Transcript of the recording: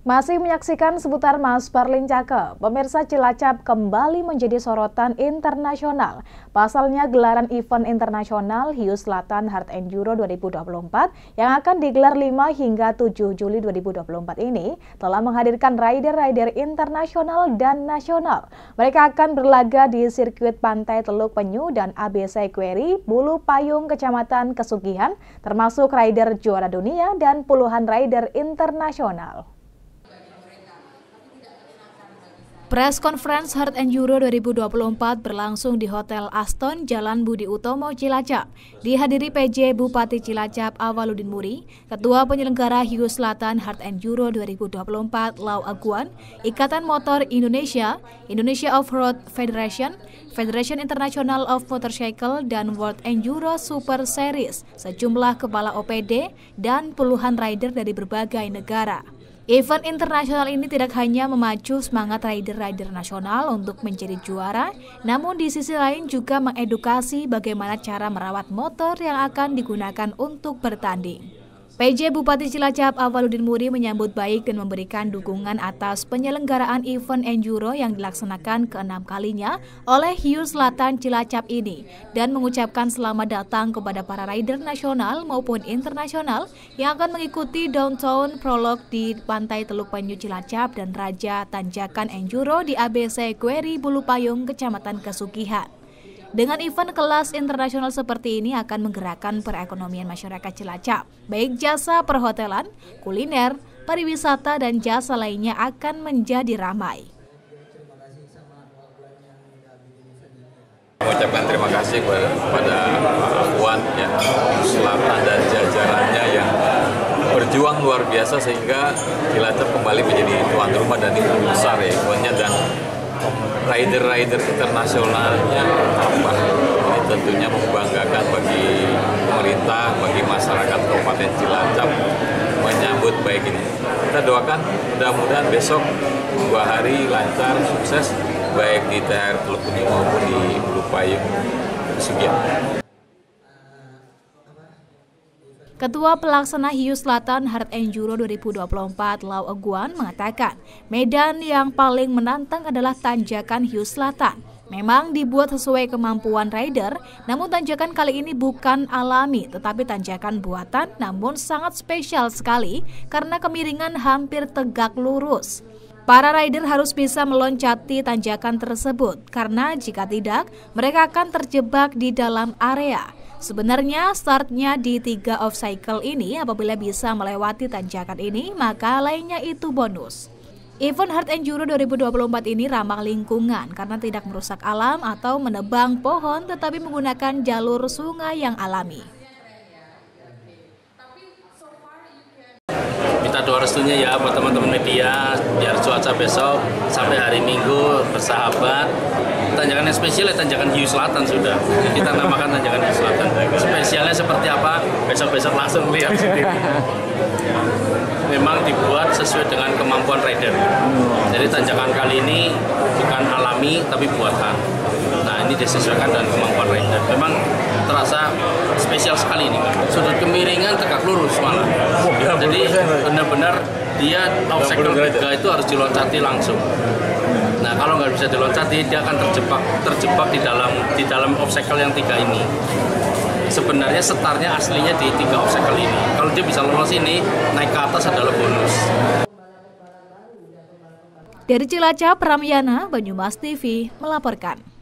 Masih menyaksikan seputar Mas Parlin Cakep, pemirsa Cilacap kembali menjadi sorotan internasional. Pasalnya gelaran event internasional Hiu Selatan Hard Enduro 2024 yang akan digelar 5 hingga 7 Juli 2024 ini telah menghadirkan rider-rider internasional dan nasional. Mereka akan berlaga di sirkuit Pantai Teluk Penyu dan ABC Quarry, Bulu Payung, Kecamatan Kesugihan, termasuk rider juara dunia dan puluhan rider internasional. Press Conference Hard Enduro 2024 berlangsung di Hotel Aston, Jalan Budi Utomo, Cilacap. Dihadiri PJ Bupati Cilacap Awaludin Muri, Ketua Penyelenggara Hiu Selatan Hard Enduro 2024 Lau Aguan, Ikatan Motor Indonesia, Indonesia Off-Road Federation, Federation International of Motorcycle, dan World Enduro Super Series, sejumlah kepala OPD, dan puluhan rider dari berbagai negara. Event internasional ini tidak hanya memacu semangat rider-rider nasional untuk menjadi juara, namun di sisi lain juga mengedukasi bagaimana cara merawat motor yang akan digunakan untuk bertanding. PJ Bupati Cilacap Awaludin Muri menyambut baik dan memberikan dukungan atas penyelenggaraan event enduro yang dilaksanakan ke-6 kalinya oleh Hiu Selatan Cilacap ini dan mengucapkan selamat datang kepada para rider nasional maupun internasional yang akan mengikuti Downtown Prologue di Pantai Teluk Penyu Cilacap dan Raja Tanjakan Enduro di ABC Quarry, Bulu Payung, Kecamatan Kesugihan. Dengan event kelas internasional seperti ini akan menggerakkan perekonomian masyarakat Cilacap, baik jasa perhotelan, kuliner, pariwisata, dan jasa lainnya akan menjadi ramai. Mengucapkan terima kasih kepada Pak Puan, Selatan dan jajarannya yang berjuang luar biasa sehingga Cilacap kembali menjadi tuan rumah dan itu besar ya eventnya, dan rider-rider internasionalnya tambah. Ini tentunya membanggakan bagi pemerintah, bagi masyarakat Kabupaten Cilacap menyambut baik ini. Kita doakan mudah-mudahan besok 2 hari lancar, sukses, baik di THR Teluk Penyu maupun di Bulu Payung Kesugihan. Ketua Pelaksana Hiu Selatan Hard Enduro 2024 Lau Aguan mengatakan, medan yang paling menantang adalah tanjakan Hiu Selatan. Memang dibuat sesuai kemampuan rider, namun tanjakan kali ini bukan alami, tetapi tanjakan buatan, namun sangat spesial sekali karena kemiringan hampir tegak lurus. Para rider harus bisa meloncati tanjakan tersebut, karena jika tidak, mereka akan terjebak di dalam area. Sebenarnya startnya di 3 off-cycle ini, apabila bisa melewati tanjakan ini, maka lainnya itu bonus. Event Hard Enduro 2024 ini ramah lingkungan karena tidak merusak alam atau menebang pohon, tetapi menggunakan jalur sungai yang alami. Minta doa restunya ya buat teman-teman media, biar cuaca besok sampai hari Minggu bersahabat. Tanjakan yang spesial ya tanjakan Hiu Selatan sudah. Kita namakan tanjakan Hiu Selatan. Spesialnya seperti apa? Besok-besok langsung lihat sendiri. Memang dibuat sesuai dengan kemampuan rider. Jadi tanjakan kali ini bukan alami tapi buatan. Nah ini disesuaikan dengan kemampuan rider. Memang terasa spesial sekali ini. Sudut kemiringan tegak lurus malah. Jadi benar-benar dia obstacle 3 itu harus diloncati langsung. Nah kalau nggak bisa diloncati dia akan terjebak di dalam obstacle yang 3 ini. Sebenarnya startnya aslinya di 3 obstacle ini. Kalau dia bisa lolos ini, naik ke atas adalah bonus. Dari Cilacap, Ramyana, Banyumas TV melaporkan.